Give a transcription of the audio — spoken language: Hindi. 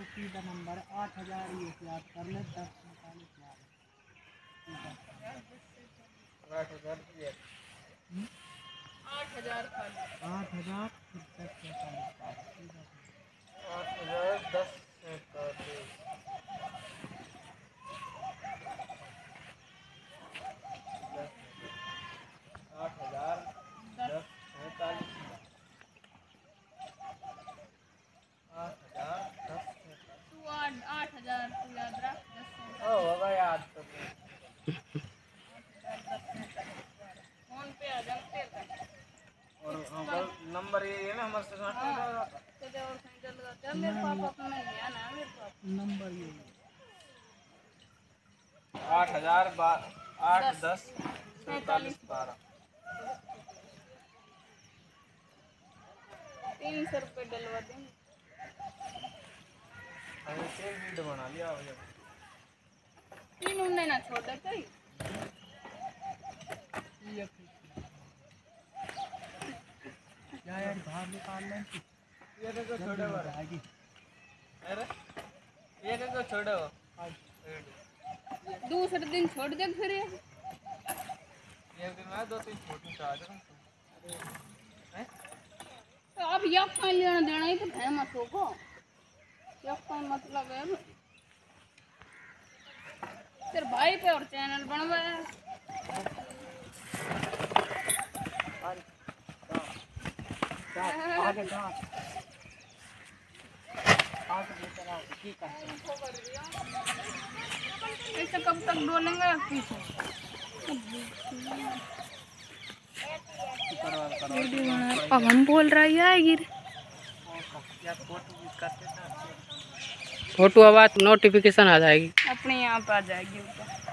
सीधा नंबर 8000 ये याद कर ले 10 45 लाख 8000 रुपये 8000 8000 10 45 8000 10 45 8000 तू याद रख होगा याद तो फोन पे आ जाते और नंबर ये है ना हमारे से साथ और सेंटर लगाते हैं मेरे पापा अपना नहीं है ना मेरे पास नंबर ये 8000 8 10 45 12 300 रुपये डलवा देंगे। अरे एक वीडियो बना लिया भैया तीन उन्हें ना छोड़ कहीं यार बाहर निकाल लें ये देखो छोड़े हो आगे अरे ये देखो छोड़े हो दूसरे दिन छोड़ दे फिर एक दिन में 2-3 छोटी आ जाए तो अब यक का लेना देना ही तो है मत को यक का मतलब है तेरे भाई पे और चैनल बनवाया आगे जा ऐसे कब तक डोलेंगे पीछे अब हम बोल रहा है गिर फोटो आवाज नोटिफिकेशन आ जाएगी अपने यहाँ पे आ जाएगी ऊपर।